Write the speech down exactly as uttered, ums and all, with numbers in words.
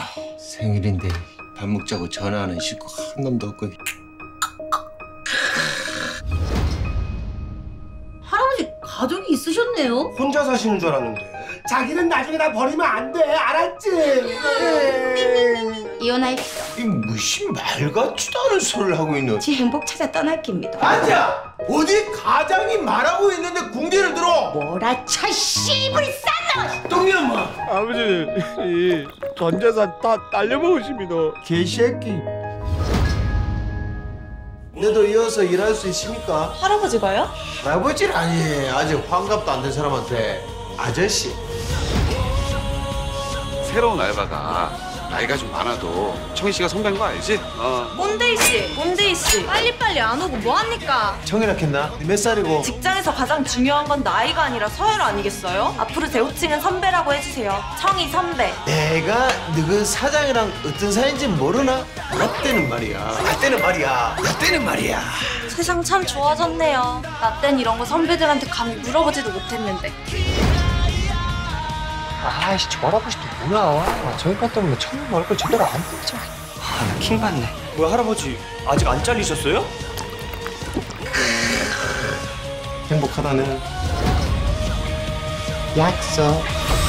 생일인데 밥 먹자고 전화하는 식구 한 놈도 없고. 할아버지 가족이 있으셨네요? 혼자 사시는 줄 알았는데. 자기는 나중에 나 버리면 안 돼, 알았지? 이혼하십시오. 이 무슨 말 같지도 않은 소리를 하고 있는. 지 행복 찾아 떠날 깁니다. 앉아! 어디 가장이 말하고 있는데 궁디를 들어! 뭐라 쳐 씨부리 싼다! 똥이 엄마! 아버지, 이 전 재산 다 날려먹으십니다. 개새끼. 너도 이어서 일할 수 있습니까? 할아버지가요? 할아버지라니. 아직 환갑도 안 된 사람한테 아저씨. 새로운 알바가 나이가 좀 많아도 청희 씨가 선배인 거 알지? 어. 꼰대이 씨, 꼰대이 씨. 빨리빨리 안 오고 뭐 합니까? 청이라 했나? 몇 살이고? 직장에서 가장 중요한 건 나이가 아니라 서열 아니겠어요? 앞으로 제 호칭은 선배라고 해주세요. 청희 선배. 내가 너그 사장이랑 어떤 사이인지 모르나? 나 때는 말이야. 나 때는 말이야. 나 때는 말이야. 세상 참 좋아졌네요. 나 땐 이런 거 선배들한테 감히 물어보지도 못했는데. 아이씨, 저 할아버지 또 뭐야? 아, 저 인간 때문에 천년 얼굴 제대로 안 보이죠. 아, 나 킹받네. 뭐야, 할아버지? 아직 안 잘리셨어요? 행복하다는 약속.